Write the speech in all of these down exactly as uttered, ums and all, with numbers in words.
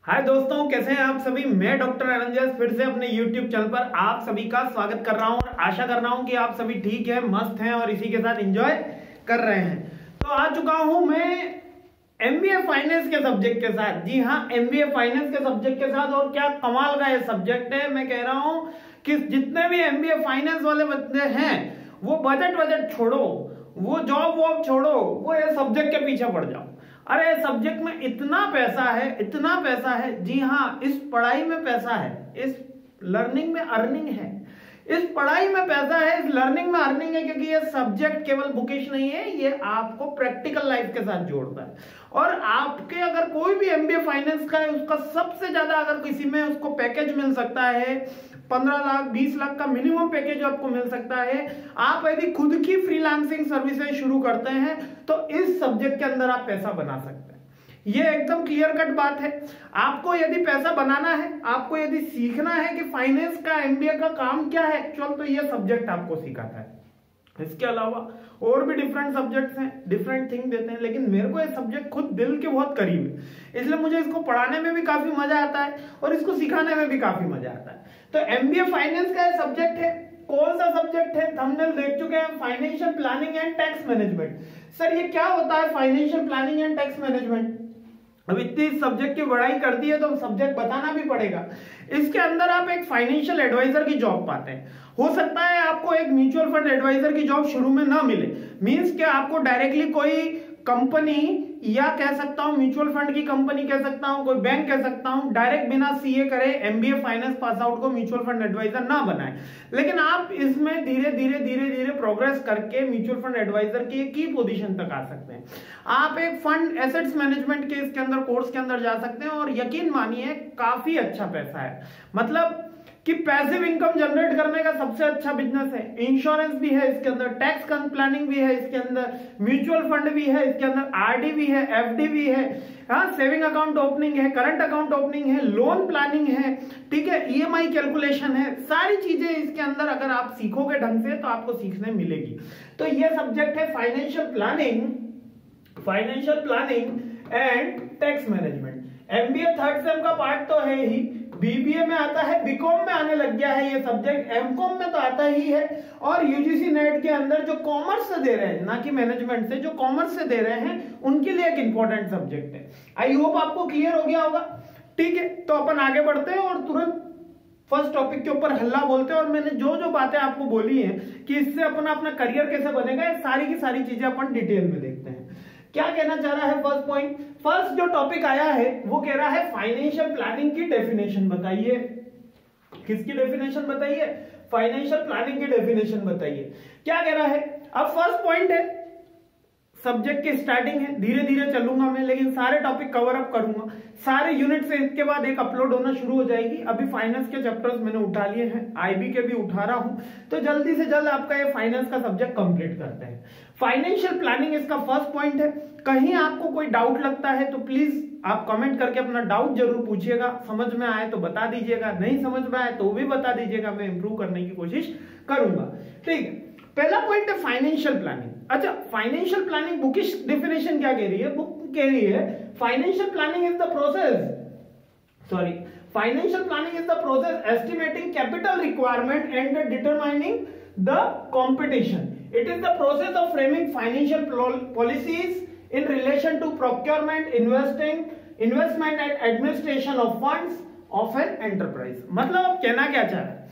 हाय दोस्तों, कैसे हैं आप सभी। मैं डॉक्टर अरंजस फिर से अपने यूट्यूब चैनल पर आप सभी का स्वागत कर रहा हूं और आशा कर रहा हूं कि आप सभी ठीक है, मस्त हैं और इसी के साथ एंजॉय कर रहे हैं। तो आ चुका हूं मैं एमबीए फाइनेंस के सब्जेक्ट के साथ। जी हाँ, एमबीए फाइनेंस के सब्जेक्ट के साथ। और क्या कमाल का ये सब्जेक्ट है। मैं कह रहा हूं कि जितने भी एमबीए फाइनेंस वाले बच्चे हैं वो बजट बजट छोड़ो, वो जॉब वॉब छोड़ो, वो ये सब्जेक्ट के पीछे पड़ जाओ। अरे सब्जेक्ट में इतना पैसा है, इतना पैसा है। जी हाँ, इस पढ़ाई में पैसा है, इस लर्निंग में अर्निंग है। इस पढ़ाई में पैसा है, इस लर्निंग में अर्निंग है, क्योंकि ये सब्जेक्ट केवल बुकिश नहीं है, ये आपको प्रैक्टिकल लाइफ के साथ जोड़ता है। और आपके अगर कोई भी एमबीए फाइनेंस का है, उसका सबसे ज्यादा अगर किसी में उसको पैकेज मिल सकता है, पंद्रह लाख बीस लाख का मिनिमम पैकेज आपको मिल सकता है। आप यदि खुद की फ्रीलांसिंग सर्विसेज शुरू करते हैं तो इस सब्जेक्ट के अंदर आप पैसा बना सकते हैं। ये एकदम क्लियर कट बात है। आपको यदि पैसा बनाना है, आपको यदि सीखना है कि फाइनेंस का एमबीए का काम क्या है एक्चुअल, तो ये सब्जेक्ट आपको सिखाता है। इसके अलावा और भी डिफरेंट सब्जेक्ट्स हैं, डिफरेंट थिंग देते हैं, लेकिन मेरे को ये सब्जेक्ट खुद दिल के बहुत करीब है, इसलिए मुझे इसको पढ़ाने में भी काफी मजा आता है और इसको सिखाने में भी काफी मजा आता है। तो एमबीए फाइनेंस का ये सब्जेक्ट है। कौन सा सब्जेक्ट है, थंबनेल देख चुके हैं, financial planning and tax management. Sir ये क्या होता है financial planning and tax management? अब इतनी सब्जेक्ट की पढ़ाई कर दी है तो सब्जेक्ट बताना भी पड़ेगा। इसके अंदर आप एक फाइनेंशियल एडवाइजर की जॉब पाते हैं। हो सकता है आपको एक म्यूचुअल फंड एडवाइजर की जॉब शुरू में ना मिले, मींस कि आपको डायरेक्टली कोई कंपनी, या कह सकता हूं म्यूचुअल फंड की कंपनी कह सकता हूं, कोई बैंक कह सकता हूं, डायरेक्ट बिना सीए करे एमबीए फाइनेंस पास आउट को म्यूचुअल फंड एडवाइजर ना बनाए। लेकिन आप इसमें धीरे धीरे धीरे धीरे प्रोग्रेस करके म्यूचुअल फंड एडवाइजर की की पोजीशन तक आ सकते हैं। आप एक फंड एसेट्स मैनेजमेंट के इसके अंदर कोर्स के अंदर जा सकते हैं और यकीन मानिए काफी अच्छा पैसा है। मतलब कि पैसिव इनकम जनरेट करने का सबसे अच्छा बिजनेस है। इंश्योरेंस भी है इसके अंदर, टैक्स प्लानिंग भी है इसके अंदर, म्यूचुअल फंड भी है इसके अंदर, आरडी भी है, एफडी भी है, हाँ सेविंग अकाउंट ओपनिंग है, करंट अकाउंट ओपनिंग है, लोन प्लानिंग है, ठीक है, ईएमआई कैलकुलेशन है। सारी चीजें इसके अंदर अगर आप सीखोगे ढंग से तो आपको सीखने मिलेगी। तो ये सब्जेक्ट है financial planning, financial planning and tax management. MBA third sem का पार्ट तो है ही, बीबीए में आता है, बीकॉम में आने लग गया है ये सब्जेक्ट, एमकॉम में तो आता ही है। और यूजीसी नेट के अंदर जो कॉमर्स से दे रहे हैं, ना कि मैनेजमेंट से, जो कॉमर्स से दे रहे हैं उनके लिए एक इंपॉर्टेंट सब्जेक्ट है। आई होप आपको क्लियर हो गया होगा। ठीक है, तो अपन आगे बढ़ते हैं और तुरंत फर्स्ट टॉपिक के ऊपर हल्ला बोलते हैं। और मैंने जो जो बातें आपको बोली हैं कि इससे अपना अपना करियर कैसे बनेगा, ये सारी की सारी चीजें अपन डिटेल में देखते हैं। क्या कहना चाह रहा है फर्स्ट पॉइंट, फर्स्ट जो टॉपिक आया है वो कह रहा है फाइनेंशियल प्लानिंग की डेफिनेशन बताइए। किसकी डेफिनेशन बताइए? फाइनेंशियल प्लानिंग की डेफिनेशन बताइए। क्या कह रहा है? अब फर्स्ट पॉइंट है, सब्जेक्ट की स्टार्टिंग है, धीरे धीरे चलूंगा मैं, लेकिन सारे टॉपिक कवर अप करूंगा। सारे यूनिट से इसके बाद एक अपलोड होना शुरू हो जाएगी। अभी फाइनेंस के चैप्टर्स मैंने उठा लिए हैं, आईबी के भी उठा रहा हूं, तो जल्दी से जल्द आपका ये फाइनेंस का सब्जेक्ट कंप्लीट करते हैं। फाइनेंशियल प्लानिंग इसका फर्स्ट पॉइंट है। कहीं आपको कोई डाउट लगता है तो प्लीज आप कमेंट करके अपना डाउट जरूर पूछिएगा। समझ में आए तो बता दीजिएगा, नहीं समझ में आए तो भी बता दीजिएगा, मैं इंप्रूव करने की कोशिश करूंगा। ठीक है, पहला पॉइंट है फाइनेंशियल प्लानिंग। अच्छा, फाइनेंशियल प्लानिंग बुकिश डेफिनेशन क्या कह रही है? बुक कह रही है financial planning is the process, sorry financial planning is the process estimating capital requirement and determining the competition. It is the process of framing financial policies in relation to procurement, investing, investment and administration of funds of an enterprise। मतलब अब कहना क्या चाह रहा है?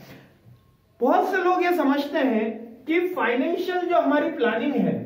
बहुत से लोग ये समझते हैं कि फाइनेंशियल जो हमारी प्लानिंग है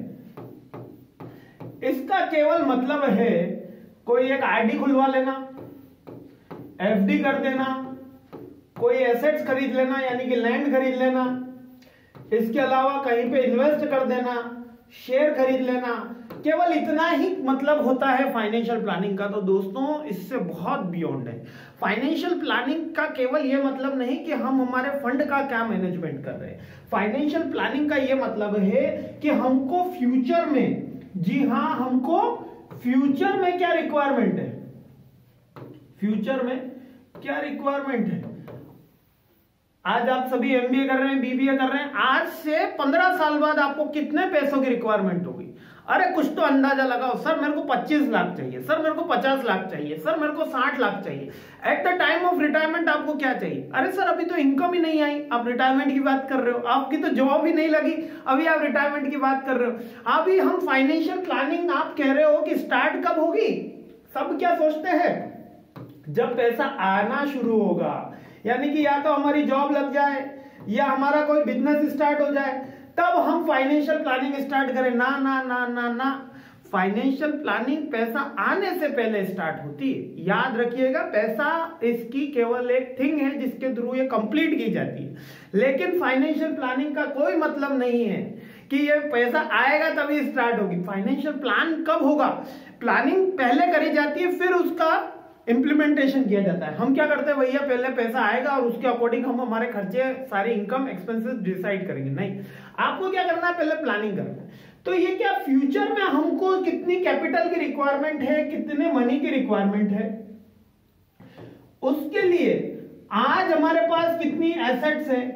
इसका केवल मतलब है कोई एक आरडी खुलवा लेना, एफडी कर देना, कोई एसेट्स खरीद लेना यानी कि लैंड खरीद लेना, इसके अलावा कहीं पे इन्वेस्ट कर देना, शेयर खरीद लेना, केवल इतना ही मतलब होता है फाइनेंशियल प्लानिंग का। तो दोस्तों इससे बहुत बियॉन्ड है। फाइनेंशियल प्लानिंग का केवल ये मतलब नहीं कि हम हमारे फंड का क्या मैनेजमेंट कर रहे हैं। फाइनेंशियल प्लानिंग का ये मतलब है कि हमको फ्यूचर में, जी हाँ, हमको फ्यूचर में क्या रिक्वायरमेंट है, फ्यूचर में क्या रिक्वायरमेंट है। आज आप सभी एमबीए कर रहे हैं, बीबीए कर रहे हैं, आज से पंद्रह साल बाद आपको कितने पैसों की रिक्वायरमेंट होगी। अरे कुछ तो अंदाजा लगाओ, सर मेरे को पच्चीस लाख चाहिए, सर मेरे को पचास लाख चाहिए, सर मेरे को साठ लाख चाहिए। At the time of retirement आपको क्या चाहिए? अरे सर अभी तो इनकम ही नहीं आई, आप रिटायरमेंट की बात कर रहे हो, आपकी तो जॉब ही नहीं लगी, अभी आप रिटायरमेंट की बात कर रहे हो। अभी हम फाइनेंशियल प्लानिंग आप कह रहे हो कि स्टार्ट कब होगी? सब क्या सोचते हैं, जब पैसा आना शुरू होगा, यानी कि या तो हमारी जॉब लग जाए या हमारा कोई बिजनेस स्टार्ट हो जाए, तब हम फाइनेंशियल प्लानिंग स्टार्ट करें। ना ना ना ना ना, फाइनेंशियल प्लानिंग पैसा आने से पहले स्टार्ट होती है। याद रखिएगा, पैसा इसकी केवल एक थिंग है जिसके थ्रू ये कंप्लीट की जाती है, लेकिन फाइनेंशियल प्लानिंग का कोई मतलब नहीं है कि ये पैसा आएगा तभी स्टार्ट होगी। फाइनेंशियल प्लान कब होगा? प्लानिंग पहले करी जाती है, फिर उसका इंप्लीमेंटेशन किया जाता है। हम क्या करते हैं भैया, पहले पैसा आएगा और उसके अकॉर्डिंग हम हमारे खर्चे, सारे इनकम एक्सपेंसेस डिसाइड करेंगे। नहीं, आपको क्या करना है, पहले प्लानिंग करना है। तो ये क्या फ्यूचर में हमको कितनी कैपिटल की रिक्वायरमेंट है, कितने मनी की रिक्वायरमेंट है, उसके लिए आज हमारे पास कितनी एसेट्स है,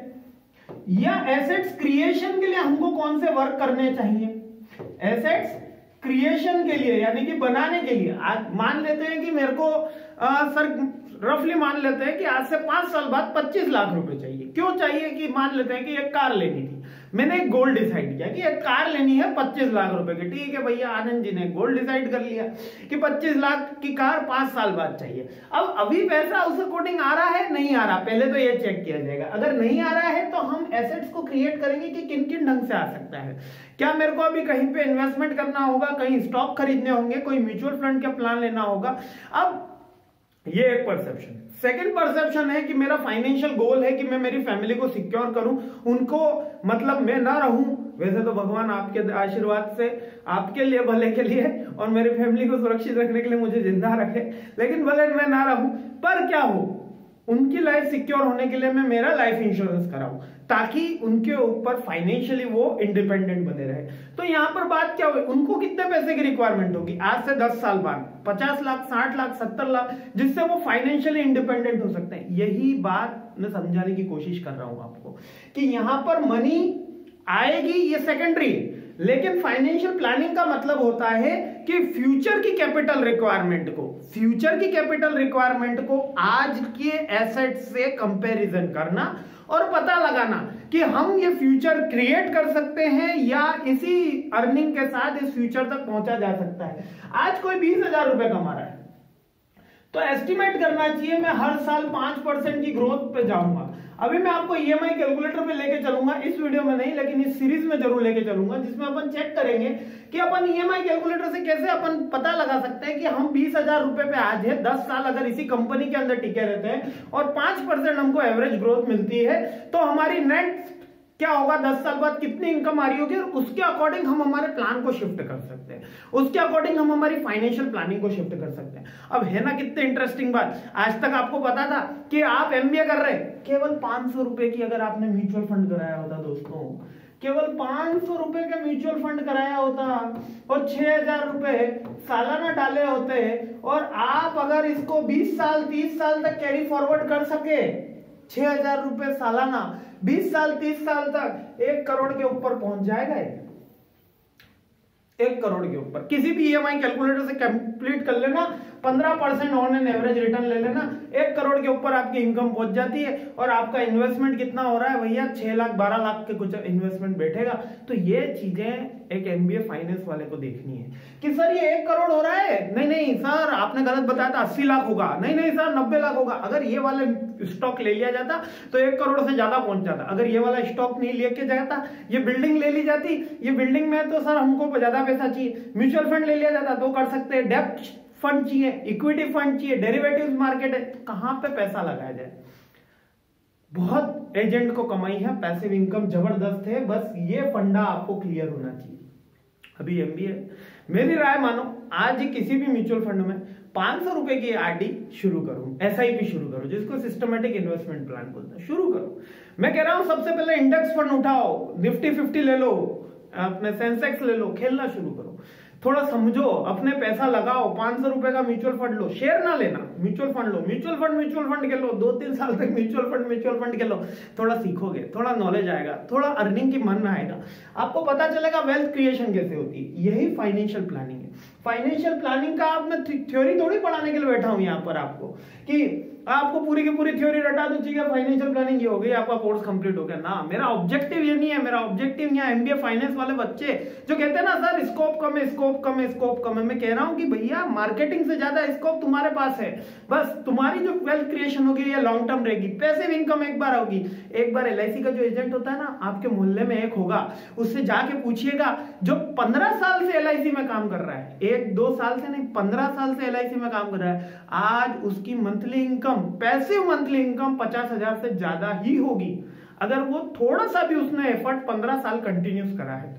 या एसेट्स क्रिएशन के लिए हमको कौन से वर्क करने चाहिए। एसेट्स क्रिएशन के लिए यानी कि बनाने के लिए, आज मान लेते हैं कि मेरे को आ, सर रफली मान लेते हैं कि आज से पांच साल बाद पच्चीस लाख रुपए चाहिए। क्यों चाहिए? कि मान लेते हैं कि एक कार लेनी थी, मैंने एक गोल डिसाइड किया कि एक कार लेनी है पच्चीस लाख रुपए की। ठीक है भैया, आनंद जी ने गोल डिसाइड कर लिया कि पच्चीस लाख की कार पांच साल बाद चाहिए। अब अभी पैसा उस अकॉर्डिंग आ रहा है, नहीं आ रहा, पहले तो ये चेक किया जाएगा। अगर नहीं आ रहा है तो हम एसेट्स को क्रिएट करेंगे कि किन किन ढंग से आ सकता है। क्या मेरे को अभी कहीं पे इन्वेस्टमेंट करना होगा, कहीं स्टॉक खरीदने होंगे, कोई म्यूचुअल फंड का प्लान लेना होगा। अब ये एक परसेप्शन है। सेकंड परसेप्शन है कि मेरा फाइनेंशियल गोल है कि मैं मेरी फैमिली को सिक्योर करूं, उनको मतलब मैं ना रहूं, वैसे तो भगवान आपके आशीर्वाद से आपके लिए भले के लिए और मेरी फैमिली को सुरक्षित रखने के लिए मुझे जिंदा रखे, लेकिन भले मैं ना रहूं, पर क्या हो, उनकी लाइफ सिक्योर होने के लिए मैं मेरा लाइफ इंश्योरेंस कराऊं ताकि उनके ऊपर फाइनेंशियली वो इंडिपेंडेंट बने रहे। तो यहां पर बात क्या हुई, उनको कितने पैसे की रिक्वायरमेंट होगी आज से दस साल बाद? पचास लाख, साठ लाख, सत्तर लाख, जिससे वो फाइनेंशियली इंडिपेंडेंट हो सकते हैं। यही बात मैं समझाने की कोशिश कर रहा हूं आपको कि यहां पर मनी आएगी, ये सेकेंडरी है, लेकिन फाइनेंशियल प्लानिंग का मतलब होता है कि फ्यूचर की कैपिटल रिक्वायरमेंट को फ्यूचर की कैपिटल रिक्वायरमेंट को आज के एसेट से कंपैरिजन करना और पता लगाना कि हम ये फ्यूचर क्रिएट कर सकते हैं या इसी अर्निंग के साथ इस फ्यूचर तक पहुंचा जा सकता है। आज कोई बीस हजार रुपए कमा रहा है तो एस्टिमेट करना चाहिए मैं हर साल पांच परसेंट की ग्रोथ पे जाऊंगा। अभी मैं आपको ईएमआई कैलकुलेटर पे लेके चलूंगा, इस वीडियो में नहीं लेकिन इस सीरीज में जरूर लेके चलूंगा, जिसमें अपन चेक करेंगे कि अपन ईएमआई कैलकुलेटर से कैसे अपन पता लगा सकते हैं कि हम बीस हजार रुपए पे आज है, दस साल अगर इसी कंपनी के अंदर टिके रहते हैं और पांच परसेंट हमको एवरेज ग्रोथ मिलती है तो हमारी नेट क्या होगा, दस साल बाद कितनी इनकम आ रही होगी, और उसके अकॉर्डिंग हम हमारे प्लान को शिफ्ट कर सकते हैं, उसके अकॉर्डिंग हम हमारी फाइनेंशियल प्लानिंग को शिफ्ट कर सकते हैं। अब है ना कितने इंटरेस्टिंग बात, आज तक आपको पता था कि आप एमबीए कर रहे हैं, केवल पांच सौ रुपए की अगर आपने म्यूचुअल फंड कराया होता दोस्तों, केवल पांच सौ रुपए का म्यूचुअल फंड कराया होता और छह हजार रुपए सालाना डाले होते, और आप अगर इसको बीस साल तीस साल तक कैरी फॉरवर्ड कर सके, छह हजार रुपए सालाना बीस साल तीस साल तक एक करोड़ के ऊपर पहुंच जाएगा। एक करोड़ के ऊपर किसी भी ईएमआई कैलकुलेटर से कंप्लीट कर लेना, पंद्रह percent on an average return ले लेना, एक करोड़ के ऊपर आपकी इनकम पहुंच जाती है। और आपका इन्वेस्टमेंट कितना हो रहा है भैया, छह लाख बारह लाख के कुछ इन्वेस्टमेंट बैठेगा। तो ये चीजें एक एमबीए फाइनेंस वाले को देखनी है कि सर ये एक करोड़ हो रहा है, नहीं नहीं सर आपने गलत बताया था, अस्सी लाख होगा, नहीं नहीं सर नब्बे लाख होगा। अगर ये वाले स्टॉक ले लिया जाता तो एक करोड़ से ज्यादा पहुंच जाता। अगर ये वाला स्टॉक नहीं लेके जाता, ये बिल्डिंग ले ली जाती, ये बिल्डिंग में तो सर हमको ज्यादा पैसा चाहिए, म्यूचुअल फंड ले लिया जाता तो कर सकते हैं, डेब्ट फंड चाहिए, इक्विटी फंड चाहिए, डेरिवेटिव्स मार्केट है, कहां पे पैसा लगाया जाए। बहुत एजेंट को कमाई है, पैसिव इनकम जबरदस्त है, बस ये फंडा आपको क्लियर होना चाहिए। अभी एमबीए मेरी राय मानो, आज ही किसी भी म्यूचुअल फंड में पांच सौ रुपए की आरडी शुरू करो, एसआईपी शुरू करो, जिसको सिस्टमेटिक इन्वेस्टमेंट प्लान बोलते हैं, शुरू करो। मैं कह रहा हूं सबसे पहले इंडेक्स फंड उठाओ, निफ्टी फिफ्टी ले लो, अपने सेंसेक्स ले लो, खेलना शुरू करो, थोड़ा समझो, अपने पैसा लगाओ, पांच सौ रुपए का म्यूचुअल फंड लो, शेयर ना लेना, म्यूचुअल फंड लो, म्यूचुअल फंड म्यूचुअल फंड के लो, दो तीन साल तक म्यूचुअल फंड म्यूचुअल फंड के लो, थोड़ा सीखोगे, थोड़ा नॉलेज आएगा, थोड़ा अर्निंग की मन आएगा, आपको पता चलेगा वेल्थ क्रिएशन कैसे होती है। यही फाइनेंशियल प्लानिंग है। फाइनेंशियल प्लानिंग का आप मैं थ्योरी थोड़ी पढ़ाने के लिए बैठा हूं यहाँ पर आपको कि आपको पूरी की पूरी थ्योरी रटा दो, ठीक है फाइनेंशियल प्लानिंग ये हो गई, आपका कोर्स कंप्लीट हो गया ना। मेरा ऑब्जेक्टिव ये नहीं है। मेरा ऑब्जेक्टिव यहाँ एमबीए फाइनेंस वाले बच्चे जो कहते हैं ना सर स्कोप कम है, स्कोप कम है, स्कोप कम है, मैं कह रहा हूं कि भैया मार्केटिंग से ज्यादा स्कोप तुम्हारे पास है। बस तुम्हारी जो वेल्थ क्रिएशन होगी ये लॉन्ग टर्म रहेगी, पैसिव इनकम एक बार होगी। एक बार एलआईसी का जो एजेंट होता है ना आपके मोहल्ले में एक होगा, उससे जाके पूछिएगा जो पंद्रह साल से एलआईसी में काम कर रहा है, एक दो साल से नहीं पंद्रह साल से एलआईसी में काम कर रहा है, आज उसकी monthly income passive monthly income पचास हजार से ज्यादा ही होगी अगर वो थोड़ा सा भी उसने एफर्ट पंद्रह साल कंटिन्यूस करा है।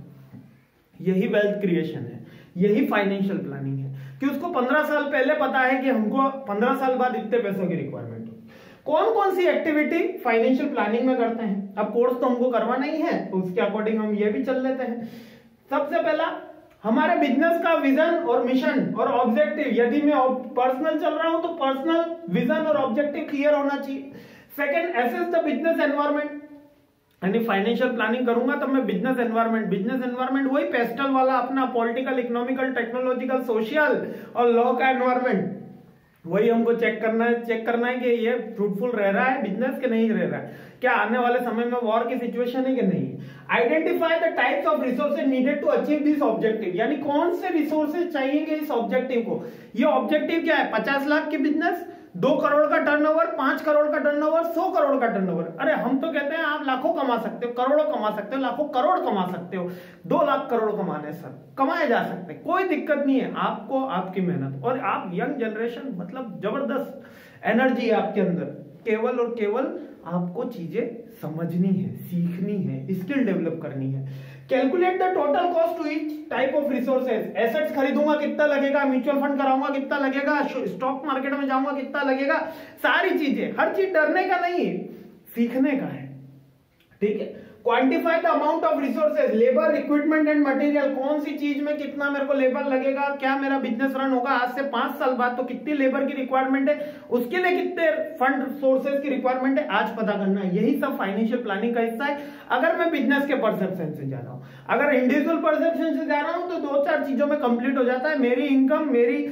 तो यही वेल्थ क्रिएशन है, यही फाइनेंशियल प्लानिंग है कि उसको पंद्रह साल पहले पता है कि हमको पंद्रह साल बाद इतने पैसों की रिक्वायरमेंट है। कौन कौन सी एक्टिविटी फाइनेंशियल प्लानिंग में करते हैं। अब कोर्स तो हमको करवाना ही है, तो उसके अकॉर्डिंग हम ये भी चल लेते हैं। सबसे पहला हमारे बिजनेस का विजन और मिशन और ऑब्जेक्टिव, यदि मैं पर्सनल चल रहा हूं तो पर्सनल विजन और ऑब्जेक्टिव क्लियर होना चाहिए। Second, assess the business environment, यानी फाइनेंशियल प्लानिंग करूंगा तब मैं बिजनेस एनवायरनमेंट, बिजनेस एनवायरनमेंट वही पेस्टल वाला अपना पॉलिटिकल, इकोनॉमिकल, टेक्नोलॉजिकल, सोशल और लॉ का एनवायरनमेंट, वही हमको चेक करना है चेक करना है कि ये फ्रूटफुल रह रहा है बिजनेस के नहीं रह रहा है, क्या आने वाले समय में वॉर की सिचुएशन है कि नहीं। Identify the types of resources needed to achieve this objective, यानी कौन से रिसोर्सेज चाहिए इस ऑब्जेक्टिव को। ये ऑब्जेक्टिव क्या है, पचास लाख की बिजनेस, दो करोड़ का टर्नओवर, पांच करोड़ का टर्नओवर, सौ करोड़ का टर्नओवर। अरे हम तो कहते हैं आप लाखों कमा सकते हो, करोड़ों कमा सकते हो, लाखों करोड़ कमा सकते हो। दो लाख करोड़ कमाने सर कमाए जा सकते हैं, कोई दिक्कत नहीं है। आपको आपकी मेहनत और आप यंग जनरेशन, मतलब जबरदस्त एनर्जी है आपके अंदर, केवल और केवल आपको चीजें समझनी है, सीखनी है, स्किल डेवलप करनी है। Calculate the total cost to each type of resources, assets खरीदूंगा कितना लगेगा, म्यूचुअल फंड कराऊंगा कितना लगेगा, स्टॉक मार्केट में जाऊंगा कितना लगेगा, सारी चीजें, हर चीज डरने का नहीं है, सीखने का है, ठीक है। Quantify the amount of resources, labour, equipment and material, कौन सी चीज में कितना मेरे को लेबर लगेगा, क्या मेरा बिजनेस रन होगा आज से पांच साल बाद तो कितनी लेबर की रिक्वायरमेंट है, उसके लिए कितने फंड सोर्सेज की रिक्वायरमेंट है, आज पता करना है। यही सब फाइनेंशियल प्लानिंग का हिस्सा है। अगर मैं बिजनेस के परसेप्शन से जा रहा हूं, अगर इंडिविजुअल परसेप्शन से जा रहा हूं तो दो चार चीजों में कंप्लीट हो जाता है, मेरी इनकम, मेरी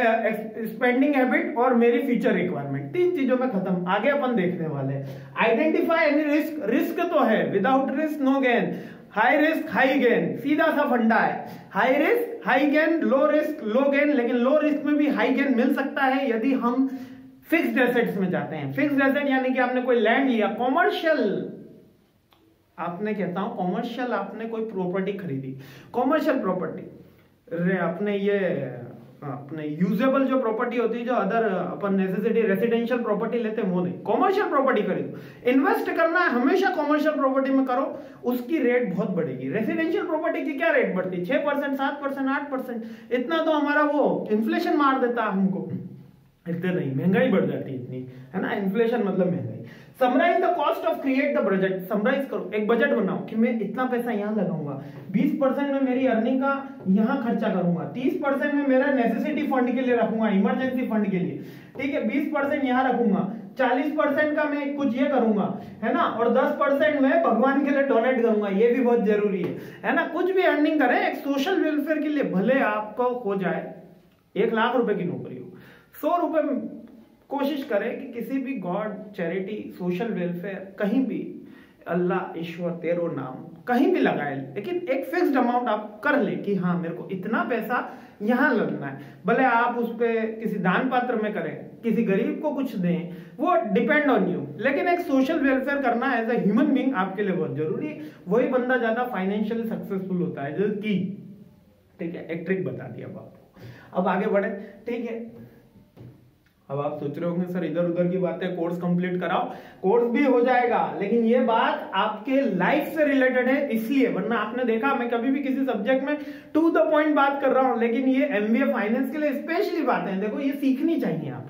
स्पेंडिंग हैबिट और मेरी फ्यूचर रिक्वायरमेंट, तीन चीजों में खत्म। आगे अपन देखने वाले हैं। आइडेंटिफाई एनी रिस्क, रिस्क तो है, without risk no gain, high risk high gain, सीधा सा फंडा है। High risk high gain, low risk low gain, लेकिन लो रिस्क में भी हाई गेन मिल सकता है यदि हम फिक्स्ड एसेट्स में जाते हैं। फिक्स्ड एसेट यानी कि आपने कोई लैंड लिया, कॉमर्शियल, आपने कहता हूं कॉमर्शियल, आपने कोई प्रॉपर्टी खरीदी, कॉमर्शियल प्रॉपर्टी, आपने ये अपने यूजेबल जो प्रॉपर्टी होती है, जो अदर अपन नेसेसिटी रेसिडेंशियल प्रॉपर्टी लेते हैं वो नहीं, कॉमर्शियल प्रॉपर्टी खरीदो। इन्वेस्ट करना है हमेशा कॉमर्शियल प्रॉपर्टी में करो, उसकी रेट बहुत बढ़ेगी। रेसिडेंशियल प्रॉपर्टी की क्या रेट बढ़ती है, छह परसेंट, सात परसेंट, आठ परसेंट, इतना तो हमारा वो इन्फ्लेशन मार देता है हमको, इतने नहीं, महंगाई बढ़ जाती है इतनी, है ना, इन्फ्लेशन मतलब महंगाई। Summarise the cost of create the budget, summarise करो, एक बजट बनाओ कि मैं इतना पैसा यहां लगाऊंगा, बीस परसेंट में मेरी अर्निंग का यहां खर्चा करूंगा, तीस परसेंट में मेरा नेसेसिटी फंड के लिए रखूंगा, इमरजेंसी फंड के लिए, ठीक है, बीस परसेंट यहां रखूंगा, चालीस परसेंट का मैं कुछ ये करूंगा, है ना, और दस परसेंट मैं भगवान के लिए डोनेट करूंगा, ये भी बहुत जरूरी है, है ना। कुछ भी अर्निंग करें एक सोशल वेलफेयर के लिए, भले आपको हो जाए एक लाख रुपए की नौकरी हो, सौ रुपए कोशिश करें कि किसी भी गॉड, चैरिटी, सोशल वेलफेयर, कहीं भी अल्लाह, ईश्वर, तेरो नाम कहीं भी लगाए, लेकिन एक फिक्स्ड अमाउंट आप कर ले कि हाँ मेरे को इतना पैसा यहां लगना है। भले आप उस पे किसी दान पात्र में करें, किसी गरीब को कुछ दें, वो डिपेंड ऑन यू, लेकिन एक सोशल वेलफेयर करना एज ए ह्यूमन बीइंग आपके लिए बहुत जरूरी है। वही बंदा ज्यादा फाइनेंशियली सक्सेसफुल होता है, जो की, ठीक है, एक ट्रिक बता दिया आपको। अब आगे बढ़े, ठीक है। अब आप सोच रहे होंगे सर इधर उधर की बातें, कोर्स कंप्लीट कराओ, कोर्स भी हो जाएगा, लेकिन ये बात आपके लाइफ से रिलेटेड है इसलिए, वरना आपने देखा मैं कभी भी किसी सब्जेक्ट में टू द पॉइंट बात कर रहा हूं, लेकिन ये एमबीए फाइनेंस के लिए स्पेशली बातें हैं, देखो ये सीखनी चाहिए आपको।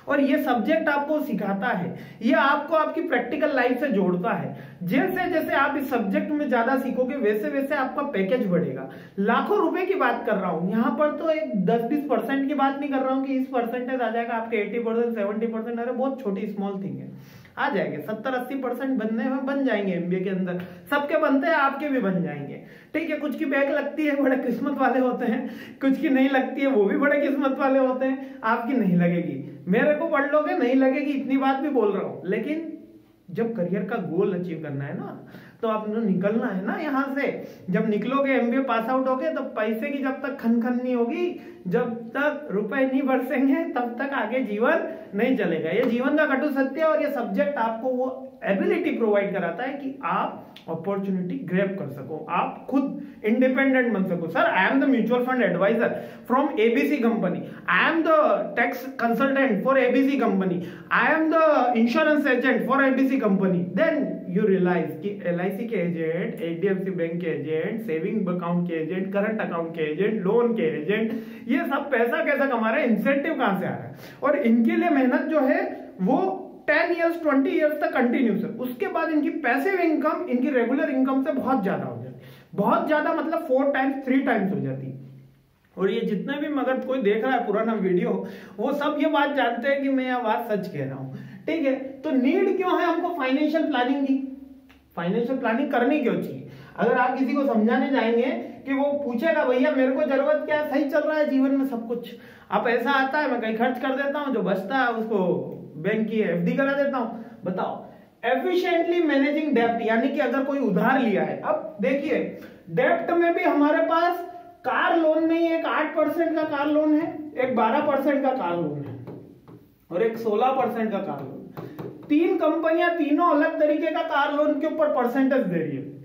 और ये सब्जेक्ट आपको सिखाता है, ये आपको आपकी प्रैक्टिकल लाइफ से जोड़ता है। जैसे जैसे आप इस सब्जेक्ट में ज्यादा सीखोगे वैसे वैसे आपका पैकेज बढ़ेगा। लाखों रुपए की बात कर रहा हूं यहाँ पर, तो एक दस बीस परसेंट की बात नहीं कर रहा हूं कि इस परसेंटेज आ जाएगा आपके अस्सी परसेंट सेवेंटी परसेंट, अरे बहुत छोटी स्मॉल थिंग है, आ जाएंगे सत्तर अस्सी परसेंट बनने में बन जाएंगे। एमबीए के अंदर सबके बनते हैं, आपके भी बन जाएंगे। ठीक है, कुछ की बैक लगती है, बड़े किस्मत वाले होते हैं, कुछ की नहीं लगती है, वो भी बड़े किस्मत वाले होते हैं। आपकी नहीं लगेगी, मेरे को पढ़ लोगे नहीं लगेगी, इतनी बात भी बोल रहा हूं। लेकिन जब करियर का गोल अचीव करना है ना, तो आपने निकलना है ना यहाँ से। जब निकलोगे एमबीए पास आउट होगे, तो पैसे की जब तक खन खन नहीं होगी, जब तक रुपए नहीं बरसेंगे, तब तक आगे जीवन नहीं चलेगा। ये जीवन का कटु सत्य है। और ये सब्जेक्ट आपको वो एबिलिटी प्रोवाइड कराता है कि आप अपॉर्चुनिटी ग्रैब कर सको, आप खुद इंडिपेंडेंट बन सको। Sir, I am the mutual fund advisor from ABC company, I am the tax consultant for ABC company, I am the insurance agent for ABC company. Then you realise कि LIC के agent, HDFC bank के agent, saving account के agent, current account के agent, loan के agent, ये सब पैसा कैसा कमा रहे हैं, इंसेंटिव कहां से आ रहा है। और इनके लिए मेहनत जो है वो टेन इयर्स ट्वेंटी इयर्स तक कंटिन्यूस है। उसके बाद इनकी पैसिव इनकम इनकी रेगुलर इनकम से बहुत ज्यादा हो जाती है, बहुत ज्यादा मतलब फोर टाइम्स थ्री टाइम्स हो जाती है। और ये जितने भी मगर कोई देख रहा है पुराना वीडियो, वो सब ये बात जानते हैं कि मैं यह बात सच कह रहा हूं। ठीक है, तो नीड क्यों है हमको फाइनेंशियल प्लानिंग की? फाइनेंशियल प्लानिंग करनी क्यों चाहिए? अगर आप किसी को समझाने जाएंगे कि वो पूछेगा भैया मेरे को जरूरत क्या है, सही चल रहा है जीवन में सब कुछ, अब ऐसा आता है मैं कहीं खर्च कर देता हूं, जो बचता है उसको बैंक की एफडी करा देता हूं। बताओ एफिशिएंटली मैनेजिंग डेप्ट, यानी कि अगर कोई उधार लिया है, अब देखिए डेप्ट में भी हमारे पास कार लोन नहीं है, एक आठ परसेंट का कार लोन है, एक बारह परसेंट का कार लोन है और एक सोलह परसेंट का कार लोन। तीन कंपनियां तीनों अलग तरीके का कार लोन के ऊपर परसेंटेज दे रही है।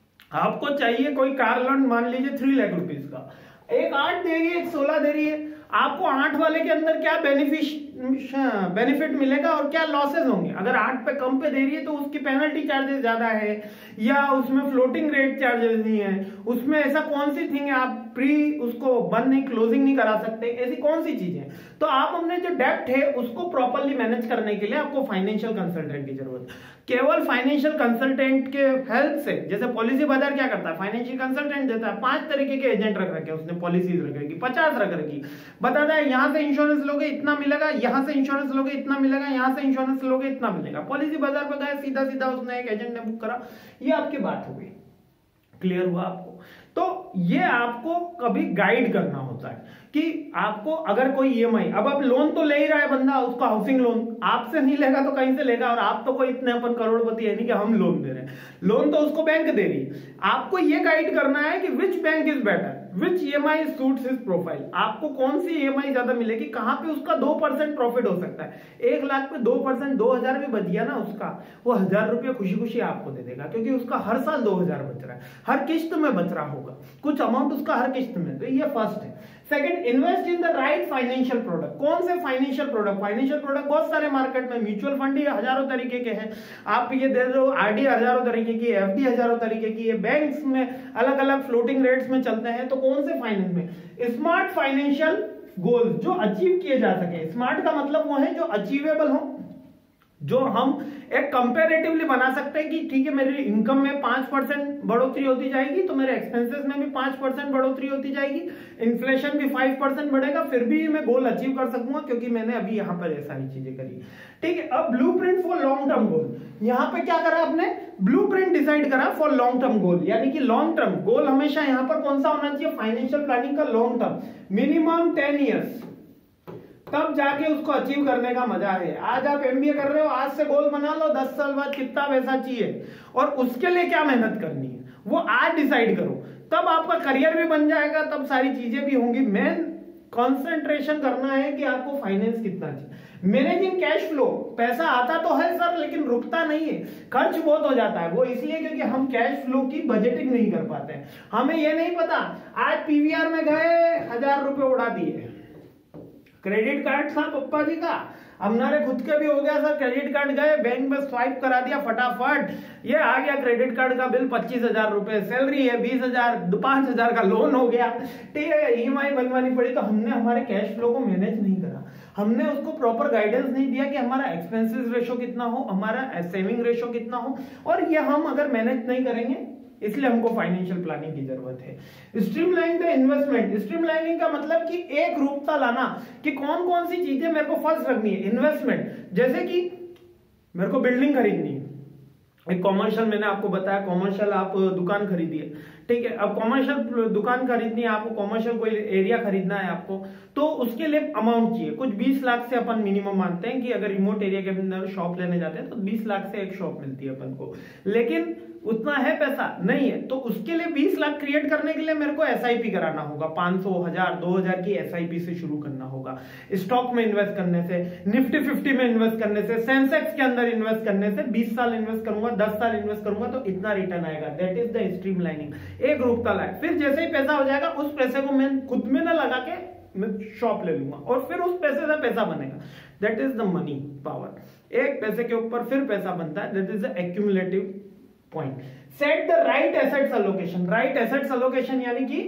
आपको चाहिए कोई कार लोन मान लीजिए थ्री लाख रुपीज का, एक आठ दे रही है, एक सोलह दे रही है। आपको आठ वाले के अंदर क्या बेनिफिट बेनिफिट मिलेगा और क्या लॉसेस होंगे? अगर आठ पे कम पे दे रही है तो उसकी पेनल्टी चार्जेस ज्यादा है, या उसमें फ्लोटिंग रेट चार्जेस नहीं है, उसमें ऐसा कौन सी थिंग है आप प्री उसको बंद नहीं क्लोजिंग नहीं करा सकते, ऐसी कौन सी चीज है? तो आप अपने जो डेप्ट है उसको प्रॉपरली मैनेज करने के लिए आपको फाइनेंशियल कंसल्टेंट की जरूरत है। केवल फाइनेंशियल कंसल्टेंट के हेल्प से, जैसे पॉलिसी बाजार क्या करता है, फाइनेंशियल कंसल्टेंट देता है, पांच तरीके के एजेंट रख रखे, उसने पॉलिसीज रख रखी, पचास रख रखी, बताता है यहां से इंश्योरेंस लोगे इतना मिलेगा, यहां से इंश्योरेंस लोगे इतना मिलेगा, यहां से इंश्योरेंस लोगे इतना मिलेगा। पॉलिसी बाजार पर गए, सीधा सीधा उसने एक एजेंट ने बुक करा, ये आपकी बात हो गई। क्लियर हुआ आपको? तो ये आपको कभी गाइड करना होता है कि आपको अगर कोई ईएमआई, अब आप लोन तो ले ही रहा है बंदा, उसका हाउसिंग लोन आपसे नहीं लेगा तो कहीं से लेगा, और आप तो कोई इतने अपन करोड़पति है नहीं कि हम लोन दे रहे हैं, लोन तो उसको बैंक दे रही है। आपको ये गाइड करना है कि which bank is better, which EMI suits his profile, आपको कौन सी ईएमआई ज्यादा मिलेगी, कहां पे उसका दो परसेंट प्रॉफिट हो सकता है। एक लाख पे दो परसेंट दो हजार भी बच गया ना उसका, वो हजार रुपये खुशी खुशी आपको दे देगा, क्योंकि उसका हर साल दो हजार बच रहा है, हर किस्त में बच रहा होगा कुछ अमाउंट उसका हर किस्त में। तो ये फर्स्ट है। Second, invest in the right financial product. कौन से फाइनेंशियल प्रोडक्ट? फाइनेंशियल प्रोडक्ट बहुत सारे मार्केट में, म्यूचुअल फंड ही हजारों तरीके के हैं, आप ये दे दो, आरडी हजारों तरीके की, एफडी हजारों तरीके की है, बैंक्स में अलग अलग फ्लोटिंग रेट्स में चलते हैं। तो कौन से फाइनेंस में? स्मार्ट फाइनेंशियल गोल्स जो अचीव किए जा सके। स्मार्ट का मतलब वो है जो अचीवेबल हो, जो हम एक कंपैरेटिवली बना सकते हैं कि ठीक है मेरी इनकम में पांच परसेंट बढ़ोतरी होती जाएगी तो मेरे एक्सपेंसेस में भी पांच परसेंट बढ़ोतरी होती जाएगी, इन्फ्लेशन भी फाइव परसेंट बढ़ेगा, फिर भी मैं गोल अचीव कर सकूंगा क्योंकि मैंने अभी यहां पर ये सारी चीजें करी। ठीक है, अब blueprint for long term goal, यहां पे क्या करा आपने? ब्लूप्रिंट डिसाइड करा फॉर लॉन्ग टर्म गोल, यानी कि लॉन्ग टर्म गोल हमेशा यहां पर कौन सा होना चाहिए? फाइनेंशियल प्लानिंग का long term, minimum ten years, तब जाके उसको अचीव करने का मजा है। आज आप एमबीए कर रहे हो, आज से गोल बना लो, दस साल बाद कितना पैसा चाहिए और उसके लिए क्या मेहनत करनी है वो आज डिसाइड करो, तब आपका करियर भी बन जाएगा, तब सारी चीजें भी होंगी। मेन कंसंट्रेशन करना है कि आपको फाइनेंस कितना चाहिए। मैनेजिंग कैश फ्लो, पैसा आता तो है सर लेकिन रुकता नहीं है, खर्च बहुत हो जाता है। वो इसलिए क्योंकि हम कैश फ्लो की बजटिंग नहीं कर पाते हैं। हमें ये नहीं पता, आज पीवीआर में गए हजार रुपए उड़ा दिए, क्रेडिट कार्ड था पप्पा जी का, हमारे खुद के भी हो गया सर, क्रेडिट कार्ड गए बैंक में स्वाइप करा दिया फटाफट, ये आ गया क्रेडिट कार्ड का बिल पच्चीस हजार रुपए, सैलरी है बीस हजार, पांच हजार का लोन हो गया, ठीक है, ईएमआई बनवानी पड़ी। तो हमने हमारे कैश फ्लो को मैनेज नहीं करा, हमने उसको प्रॉपर गाइडेंस नहीं दिया कि हमारा एक्सपेंसेस रेशो कितना हो, हमारा सेविंग रेशो कितना हो, और ये हम अगर मैनेज नहीं करेंगे, इसलिए हमको फाइनेंशियल प्लानिंग की जरूरत है। स्ट्रीमलाइन द इन्वेस्टमेंट, स्ट्रीमलाइनिंग का मतलब कि एक रूपता लाना कि कौन कौन सी चीजें मेरे को फर्स्ट रखनी है। इन्वेस्टमेंट जैसे कि मेरे को बिल्डिंग खरीदनी है, एक कॉमर्शियल, मैंने आपको बताया कॉमर्शियल आप दुकान खरीदिए, ठीक है। अब कॉमर्शियल दुकान खरीदनी है आपको, कॉमर्शियल कोई एरिया खरीदना है आपको, तो उसके लिए अमाउंट चाहिए कुछ बीस लाख से अपन मिनिमम मानते हैं कि अगर रिमोट एरिया के अंदर शॉप लेने जाते हैं तो बीस लाख से एक शॉप मिलती है अपन को, लेकिन उतना है पैसा नहीं है, तो उसके लिए बीस लाख क्रिएट करने के लिए मेरे को एसआईपी कराना होगा, पांच सौ, हजार, दो हजार की एसआईपी से शुरू करना होगा। स्टॉक में इन्वेस्ट करने से, निफ्टी फिफ्टी में इन्वेस्ट करने से, सेंसेक्स के अंदर इन्वेस्ट करने से बीस साल इन्वेस्ट करूंगा, दस साल इन्वेस्ट करूंगा तो इतना रिटर्न आएगा। That is the streamlining. एक रूपता लाए, फिर जैसे ही पैसा हो जाएगा उस पैसे को मैं खुद में ना लगा के मैं शॉप ले लूंगा और फिर उस पैसे से पैसा बनेगा। That is the money power. एक पैसे के ऊपर फिर पैसा बनता है, that is the accumulative point. Set the right assets allocation. Right assets allocation यानी कि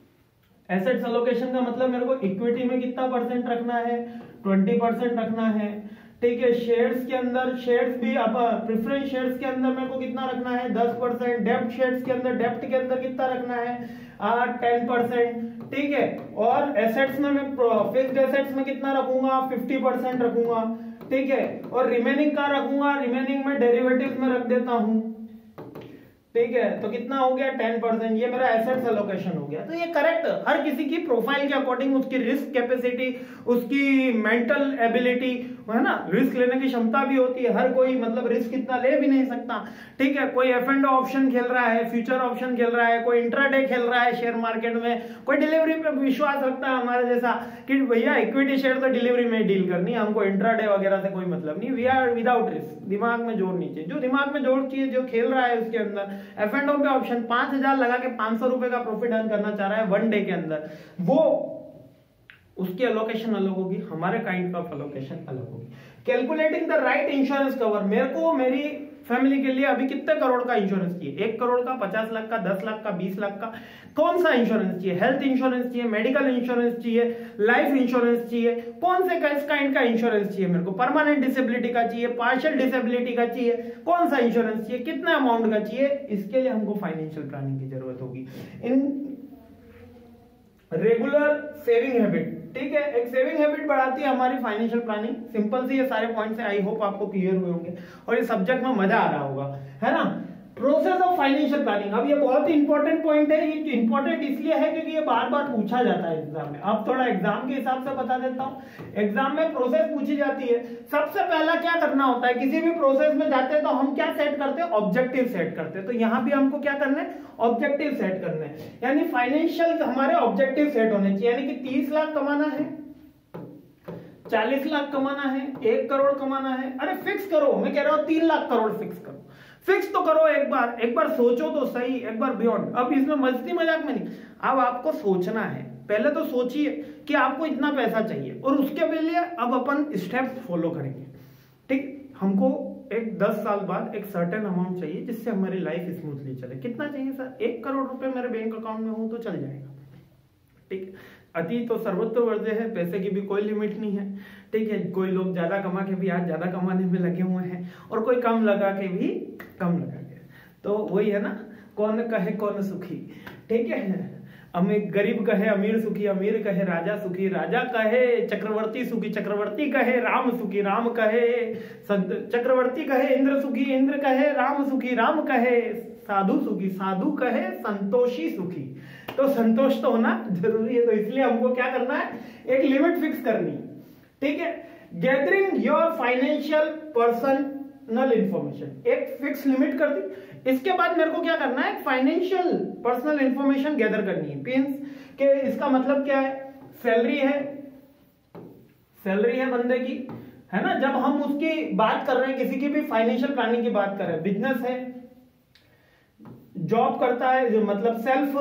एसेट्स अलोकेशन का मतलब मेरे को इक्विटी में कितना परसेंट रखना है, ट्वेंटी परसेंट रखना है, ठीक है। शेयर्स के अंदर, शेयर्स भी अब प्रेफरेंस शेयर्स के अंदर मेरे को कितना रखना है, दस परसेंट। डेब्ट शेयर्स के अंदर, डेब्ट के अंदर कितना रखना है, टेन परसेंट, ठीक है। और एसेट्स में मैं फिक्स्ड एसेट्स में कितना रखूंगा, फिफ्टी परसेंट रखूंगा, ठीक है। और रिमेनिंग का रखूंगा, रिमेनिंग में डेरिवेटिव्स में रख देता हूं, ठीक है। तो कितना हो गया, टेन परसेंट। ये मेरा एसेट्स एलोकेशन हो गया। तो ये करेक्ट, हर किसी की प्रोफाइल के अकॉर्डिंग उसकी रिस्क कैपेसिटी, उसकी मेंटल एबिलिटी, है ना, रिस्क लेने की क्षमता भी होती है। हर कोई मतलब रिस्क इतना ले भी नहीं सकता, ठीक है। कोई एफ एंड ऑप्शन खेल रहा है, फ्यूचर ऑप्शन खेल रहा है, कोई इंट्राडे खेल रहा है शेयर मार्केट में, कोई डिलीवरी पे विश्वास रखता है हमारे जैसा कि भैया इक्विटी शेयर तो डिलीवरी में डील करनी है, हमको इंट्राडे वगैरह से कोई मतलब नहीं। We are without risk. दिमाग में जोड़ नहीं चाहिए, जो दिमाग में जोड़ चाहिए, जो खेल रहा है उसके अंदर एफ एंड ओ पे ऑप्शन पांच हजार लगा के पांच सौ रुपए का प्रॉफिट अर्न करना चाह रहा है वन डे के अंदर, वो उसकी अलोकेशन अलग होगी, हमारे काइंड ऑफ अलोकेशन अलग होगी। Calculating the right insurance cover. मेरे को मेरी फैमिली के लिए अभी कितने करोड़ का इंश्योरेंस चाहिए, एक करोड़ का, पचास लाख का, दस लाख का, बीस लाख का, कौन सा इंश्योरेंस चाहिए, हेल्थ इंश्योरेंस चाहिए, मेडिकल इंश्योरेंस चाहिए, लाइफ इंश्योरेंस चाहिए, कौन से किस काइंड का इंश्योरेंस चाहिए मेरे को, परमानेंट डिसेबिलिटी का चाहिए, पार्शियल डिसेबिलिटी का चाहिए, कौन सा इंश्योरेंस चाहिए, कितना अमाउंट का चाहिए, इसके लिए हमको फाइनेंशियल प्लानिंग की जरूरत होगी। इन रेगुलर सेविंग हैबिट, ठीक है, एक सेविंग हैबिट बढ़ाती है हमारी फाइनेंशियल प्लानिंग। सिंपल सी ये सारे पॉइंट्स हैं, आई होप आपको क्लियर हुए होंगे और ये सब्जेक्ट में मजा आ रहा होगा, है ना। प्रोसेस ऑफ फाइनेंशियल प्लानिंग, अब ये बहुत ही इंपॉर्टेंट पॉइंट है। ये इंपॉर्टेंट इसलिए है क्योंकि ये बार बार पूछा जाता है एग्जाम में। अब थोड़ा एग्जाम के हिसाब से बता देता हूँ। एग्जाम में प्रोसेस पूछी जाती है। सबसे पहला क्या करना होता है, किसी भी प्रोसेस में जाते हैं तो हम क्या सेट करते हैं, ऑब्जेक्टिव सेट करते हैं। तो यहाँ भी हमको क्या करना है, ऑब्जेक्टिव सेट करना है, यानी फाइनेंशियल हमारे ऑब्जेक्टिव सेट होने चाहिए। यानी कि तीस लाख कमाना है, चालीस लाख कमाना है, एक करोड़ कमाना है, अरे फिक्स करो, मैं कह रहा हूं तीन लाख करोड़ फिक्स करो, फिक्स तो करो एक बार, एक बार सोचो तो सही, एक बार बियॉन्ड। अब इसमें मस्ती मजाक में नहीं, अब आपको सोचना है। पहले तो सोचिए कि आपको इतना पैसा चाहिए और उसके लिए अब अपन स्टेप्स फॉलो करेंगे, ठीक। हमको एक दस साल बाद एक सर्टेन अमाउंट चाहिए जिससे हमारी लाइफ स्मूथली चले। कितना चाहिए सर, एक करोड़ रुपए मेरे बैंक अकाउंट में हो तो चल जाएगा, ठीक। अति तो सर्वत्र वर्ज्य है, पैसे की भी कोई लिमिट नहीं है, ठीक है। कोई लोग ज्यादा कमा के भी आज ज्यादा कमाने में लगे हुए हैं और कोई कम लगा के भी कम लगा के, तो वही है ना, कौन कहे कौन सुखी, ठीक है। अमीर गरीब कहे अमीर सुखी, अमीर कहे राजा सुखी, राजा कहे चक्रवर्ती सुखी, चक्रवर्ती कहे राम सुखी, राम कहे चक्रवर्ती कहे इंद्र सुखी, इंद्र कहे राम सुखी, राम कहे साधु सुखी, साधु कहे संतोषी सुखी। तो संतोष तो होना जरूरी है, तो इसलिए हमको क्या करना है, एक लिमिट फिक्स करनी, ठीक है। Gathering your financial personal information, एक फिक्स लिमिट कर दी। इसके बाद मेरे को क्या करना है, फाइनेंशियल पर्सनल इंफॉर्मेशन गैदर करनी है। मींस के इसका मतलब क्या है, सैलरी है, सैलरी है बंदे की, है ना। जब हम उसकी बात कर रहे हैं, किसी की भी फाइनेंशियल प्लानिंग की बात कर रहे हैं, बिजनेस है, जॉब करता है, जो मतलब सेल्फ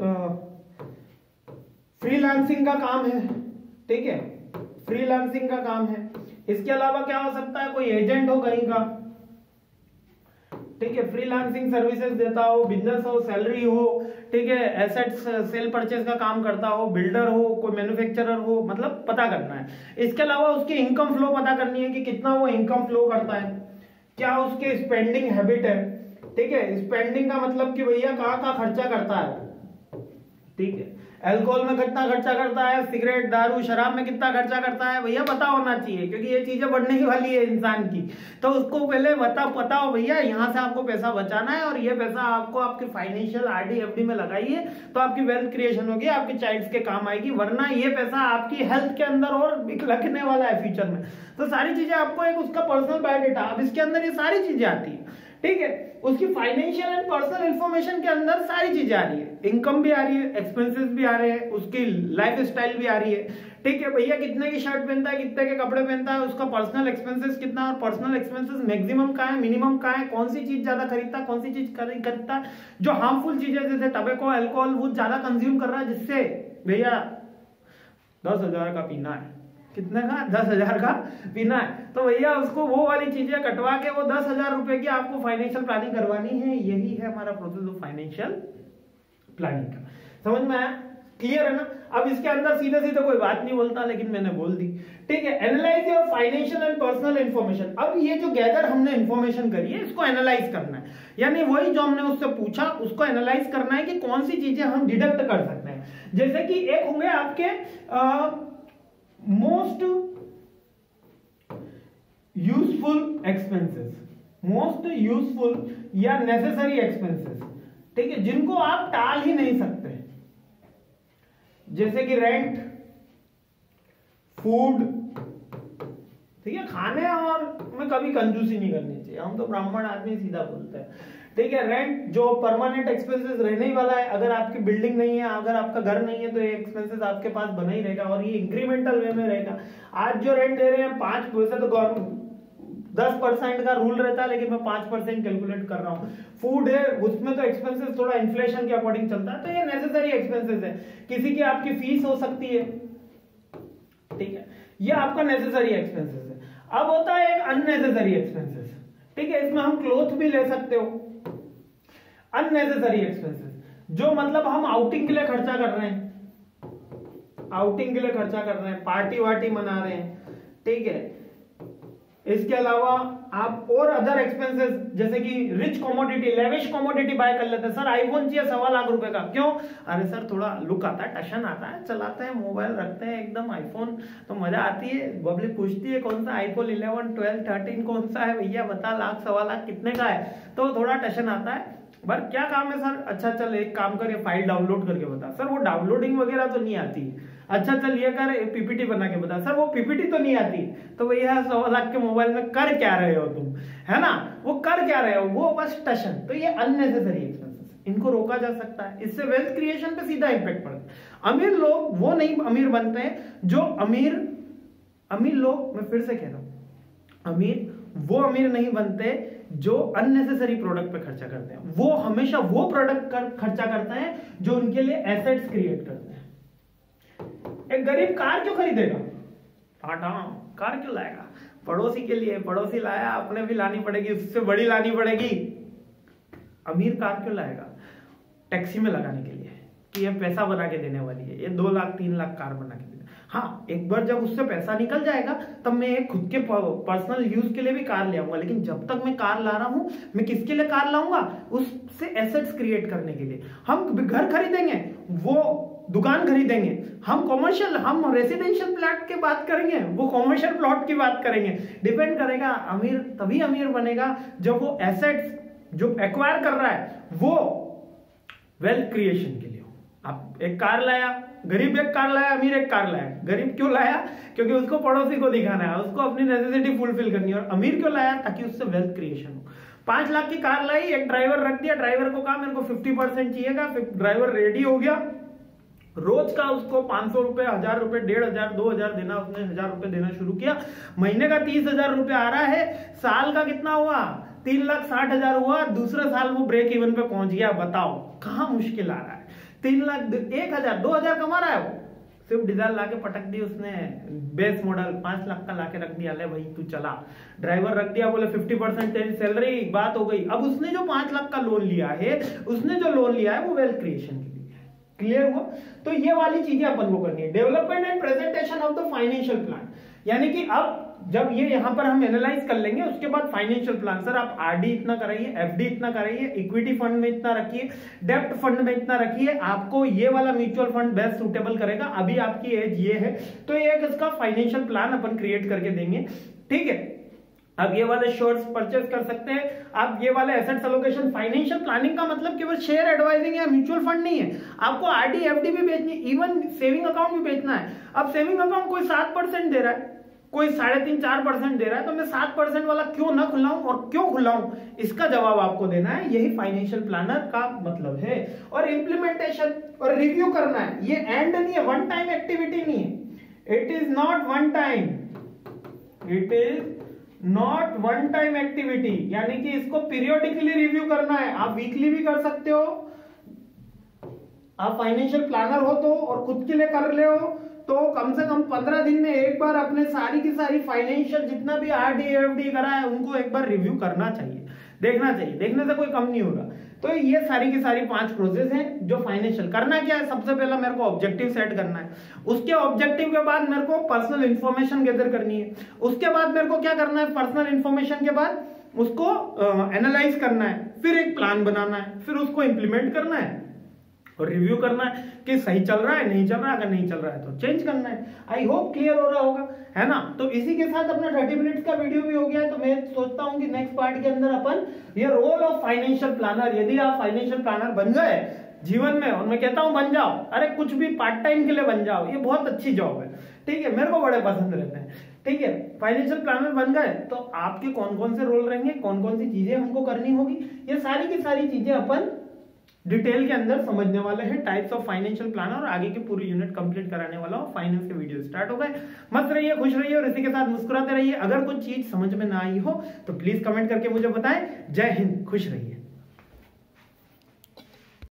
फ्रीलांसिंग का काम है, ठीक है, फ्रीलांसिंग का काम है। इसके अलावा क्या हो सकता है, कोई एजेंट हो कहीं का, ठीक है, फ्रीलांसिंग सर्विसेज देता हो, बिजनेस हो, सैलरी हो, ठीक है, एसेट्स सेल परचेज का काम करता हो, बिल्डर हो, कोई मैन्युफैक्चरर हो, मतलब पता करना है। इसके अलावा उसकी इनकम फ्लो पता करनी है कि कितना वो इनकम फ्लो करता है, क्या उसके स्पेंडिंग हैबिट है, ठीक है, स्पेंडिंग का मतलब कि भैया कहाँ कहाँ खर्चा करता है, ठीक है, अल्कोहल में कितना खर्चा करता है, सिगरेट, दारू, शराब में कितना खर्चा करता है, भैया पता होना चाहिए, क्योंकि ये चीजें बढ़ने ही वाली है इंसान की। तो उसको पहले बता पता हो भैया यहाँ से आपको पैसा बचाना है और ये पैसा आपको आपके फाइनेंशियल आरडी एफडी में लगाइए तो आपकी वेल्थ क्रिएशन होगी, आपके चाइल्ड्स के काम आएगी, वरना ये पैसा आपकी हेल्थ के अंदर और लगने वाला है फ्यूचर में। तो सारी चीजें आपको एक उसका पर्सनल बायोडेटा, अब इसके अंदर ये सारी चीजें आती है, ठीक है, उसकी फाइनेंशियल एंड पर्सनल इंफॉर्मेशन के अंदर सारी चीजें आ रही है, इनकम भी आ रही है, एक्सपेंसेस भी आ रहे हैं, उसकी लाइफ स्टाइल भी आ रही है, ठीक है, भैया कितने की शर्ट पहनता है, कितने के कपड़े पहनता है, उसका पर्सनल एक्सपेंसेस कितना, और पर्सनल एक्सपेंसेस मैक्सिमम का है, मिनिमम का है, कौन सी चीज ज्यादा खरीदता है, कौन सी चीज खरीदता है, जो हार्मफुल चीजें जैसे टबैको, अल्कोहल वो ज्यादा कंज्यूम कर रहा है, जिससे भैया दस हजार का पीना है, कितने का, दस हजार का पीना है, तो भैया उसको वो वाली चीजें कटवा के वो दस हजार रुपए की आपको फाइनेंशियल प्लानिंग करवानी है। यही है हमारा प्रोसेस ऑफ फाइनेंशियल प्लानिंग का। समझ में आया? क्लियर है ना? अब इसके अंदर सीधे सीधे कोई बात नहीं बोलता, लेकिन मैंने बोल दी, ठीक है। Analyse your financial and personal information. अब ये जो गैदर हमने इंफॉर्मेशन करी है, इसको एनालाइज करना है, यानी वही जो हमने उससे पूछा उसको एनालाइज करना है कि कौन सी चीजें हम डिडक्ट कर सकते हैं। जैसे कि एक होंगे आपके आ, most useful expenses, most useful या नेसेसरी एक्सपेंसेस, ठीक है, जिनको आप टाल ही नहीं सकते, जैसे कि रेंट, फूड, ठीक है, खाने और में कभी कंजूसी नहीं करनी चाहिए, हम तो ब्राह्मण आदमी सीधा बोलते हैं, ठीक है। रेंट जो परमानेंट एक्सपेंसेस रहने ही वाला है, अगर आपकी बिल्डिंग नहीं है, अगर आपका घर नहीं है, तो ये एक्सपेंसेस आपके पास बना ही रहेगा और ये इंक्रीमेंटल वे में रहेगा। आज जो रेंट दे रहे हैं पांच पैसे, तो गवर्नमेंट दस परसेंट का रूल रहता है, लेकिन मैं पांच परसेंट कैलकुलेट कर रहा हूं। फूड है, उसमें तो एक्सपेंसेस थोड़ा इन्फ्लेशन के अकॉर्डिंग चलता है, तो ये नेसेसरी एक्सपेंसेस है। किसी की आपकी फीस हो सकती है, ठीक है, ये आपका नेसेसरी एक्सपेंसेस है। अब होता है एक अननेसेसरी एक्सपेंसेस, ठीक है, इसमें हम क्लोथ भी ले सकते हो। अननेसेसरी एक्सपेंसेस जो मतलब हम आउटिंग के लिए खर्चा कर रहे हैं, आउटिंग के लिए खर्चा कर रहे हैं, पार्टी वार्टी मना रहे हैं, ठीक है। इसके अलावा आप और अदर एक्सपेंसेस, जैसे कि rich commodity, lavish commodity buy कर लेते हैं। सर आईफोन चाहिए सवा लाख रुपए का, क्यों? अरे सर थोड़ा लुक आता है, टशन आता है, चलाते हैं, मोबाइल रखते हैं एकदम आईफोन, तो मजा आती है। पब्लिक पूछती है कौन सा आईफोन इलेवन, ट्वेल्व, थर्टीन कौन सा है भैया, बता, लाख सवा लाख कितने का है, तो थोड़ा टशन आता है। पर क्या काम है सर? अच्छा चल एक काम कर, ये फाइल डाउनलोड करके बता। सर वो डाउनलोडिंग वगैरह तो नहीं आती। अच्छा चल ये कर, पीपीटी बना के बता। सर वो पीपीटी तो नहीं आती। तो भैया सवा लाख के मोबाइल में कर क्या रहे हो तुम, है ना, वो कर क्या रहे हो, वो बस टशन। तो ये अननेसेसरी एक्सपेंसेस, इनको रोका जा सकता है, इससे वेल्थ क्रिएशन पे सीधा इंपैक्ट पड़ता है। अमीर लोग वो नहीं अमीर बनते हैं जो अमीर अमीर लोग मैं फिर से कह रहा हूं, अमीर वो अमीर नहीं बनते जो अननेसेसरी प्रोडक्ट पे खर्चा करते हैं। वो हमेशा वो प्रोडक्ट कर खर्चा करते हैं जो उनके लिए एसेट्स क्रिएट करते हैं। एक गरीब कार क्यों खरीदेगा? टाटा कार क्यों लाएगा? पड़ोसी के लिए, पड़ोसी लाया, अपने भी लानी पड़ेगी, उससे बड़ी लानी पड़ेगी। अमीर कार क्यों लाएगा? टैक्सी में लगाने के लिए, कि ये पैसा बना के देने वाली है, ये दो लाख तीन लाख कार बना के देने। हाँ, एक बार जब उससे पैसा निकल जाएगा तब मैं एक खुद के पर्सनल यूज के लिए भी कार ले आऊंगा, लेकिन जब तक मैं कार ला रहा हूं, मैं किसके लिए कार लाऊंगा? उससे एसेट्स क्रिएट करने के लिए। हम घर खरीदेंगे, वो दुकान खरीदेंगे, हम कॉमर्शियल, हम रेसिडेंशियल प्लॉट की बात करेंगे, वो कॉमर्शियल प्लॉट की बात करेंगे। डिपेंड करेगा, अमीर तभी अमीर बनेगा जब वो एसेट्स जो एक्वायर कर रहा है वो वेल्थ क्रिएशन के लिए हो। आप एक कार लाया, गरीब एक कार लाया, अमीर एक कार लाया। गरीब क्यों लाया? क्योंकि उसको पड़ोसी को दिखाना है, उसको अपनी नेसेसिटी फुलफिल करनी है। और अमीर क्यों लाया? ताकि उससे वेल्थ क्रिएशन हो। पांच लाख की कार लाई, एक ड्राइवर रख दिया, ड्राइवर को कहा मेरे को फिफ्टी परसेंट चाहिएगा, ड्राइवर रेडी हो गया, रोज का उसको पांच सौ रुपए, हजार रुपए, डेढ़ हजार, दो हजार देना, उसने हजार रुपए देना शुरू किया। महीने का तीस हजार रुपए आ रहा है, साल का कितना हुआ? तीन लाख साठ हजार हुआ। दूसरे साल वो ब्रेक इवन पे पहुंच गया। बताओ कहां मुश्किल आ रहा है? तीन लाख एक हजार दो हजार कमा रहा है वो, स्विफ्ट डिजायर लाके पटक दी उसने, बेस मॉडल पांच लाख का लाके रख दिया, ले भाई तू चला, ड्राइवर रख दिया, बोले फिफ्टी परसेंट तेरी सैलरी, बात हो गई। अब उसने जो पांच लाख का लोन लिया है, उसने जो लोन लिया है वो वेल्थ क्रिएशन के लिए है। क्लियर हुआ? तो ये वाली चीजें अपन को करनी है। Development and presentation of the financial plan, यानी कि अब जब ये यहां पर हम एनालाइज कर लेंगे, उसके बाद फाइनेंशियल प्लान, सर आप आरडी इतना कराइए, एफडी इतना कराइए, इक्विटी फंड में इतना रखिए, डेब्ट फंड में इतना रखिए, आपको ये वाला म्यूचुअल फंड बेस्ट सूटेबल करेगा, अभी आपकी एज ये है, तो एक इसका फाइनेंशियल प्लान अपन क्रिएट करके देंगे। ठीक है, अब ये वाले शेयर्स परचेज कर सकते हैं आप, ये वाले एसेट्स एलोकेशन। फाइनेंशियल प्लानिंग का मतलब केवल शेयर एडवाइजिंग या म्यूचुअल फंड नहीं है, आपको आरडी एफडी भी बेचनी है, इवन सेविंग अकाउंट भी बेचना है। अब सेविंग अकाउंट कोई सात परसेंट दे रहा है, कोई साढ़े तीन चार परसेंट दे रहा है, तो मैं सात परसेंट वाला क्यों ना खुलाऊं और क्यों खुलाऊं, इसका जवाब आपको देना है। यही फाइनेंशियल प्लानर का मतलब है। और इंप्लीमेंटेशन और रिव्यू करना है, ये एंड नहीं है, वन टाइम एक्टिविटी नहीं है, it is not one time, it is not one time activity, यानी कि इसको पीरियोडिकली रिव्यू करना है। आप वीकली भी कर सकते हो, आप फाइनेंशियल प्लानर हो तो, और खुद के लिए कर ले हो तो कम से कम पंद्रह दिन में एक बार अपने सारी की सारी फाइनेंशियल जितना भी आरडी एफडी करा है उनको एक बार रिव्यू करना चाहिए, देखना चाहिए, देखने से कोई कम नहीं होगा। तो ये सारी की सारी पांच प्रोसेस हैं जो फाइनेंशियल। करना क्या है, सबसे पहला मेरे को ऑब्जेक्टिव सेट करना है, उसके ऑब्जेक्टिव के बाद मेरे को पर्सनल इंफॉर्मेशन गैदर करनी है, उसके बाद मेरे को क्या करना है, पर्सनल इंफॉर्मेशन के बाद उसको एनालाइज करना है, फिर एक प्लान बनाना है, फिर उसको इंप्लीमेंट करना है और रिव्यू करना है कि सही चल रहा है, नहीं चल रहा है, अगर नहीं चल रहा है तो चेंज करना है। आई होप क्लियर हो रहा होगा, है ना। तो इसी के साथ अपना थर्टी मिनट्स का वीडियो भी हो गया है, तो मैं सोचता हूं कि नेक्स्ट पार्ट के अंदर अपन ये रोल ऑफ फाइनेंशियल प्लानर, यदि आप फाइनेंशियल प्लानर बन गए जीवन में, और मैं कहता हूं बन जाओ, अरे कुछ भी पार्ट टाइम के लिए बन जाओ, ये बहुत अच्छी जॉब है। ठीक है, मेरे को बड़े पसंद रहते हैं। ठीक है, फाइनेंशियल प्लानर बन गए तो आपके कौन कौन से रोल रहेंगे, कौन कौन सी चीजें हमको करनी होगी, ये सारी की सारी चीजें अपन डिटेल के अंदर समझने वाले हैं। टाइप्स ऑफ फाइनेंशियल प्लानर, और आगे की पूरी यूनिट कंप्लीट कराने वाला हूं। फाइनेंस के वीडियो स्टार्ट हो गए, मस्त रहिए, खुश रहिए और इसी के साथ मुस्कुराते रहिए। अगर कुछ चीज समझ में ना आई हो तो प्लीज कमेंट करके मुझे बताएं। जय हिंद, खुश रहिए।